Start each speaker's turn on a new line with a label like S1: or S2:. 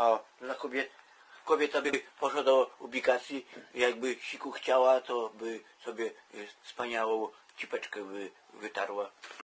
S1: A dla kobieta by poszła do ubikacji, jakby siku chciała, to by sobie wspaniałą cipeczkę wytarła.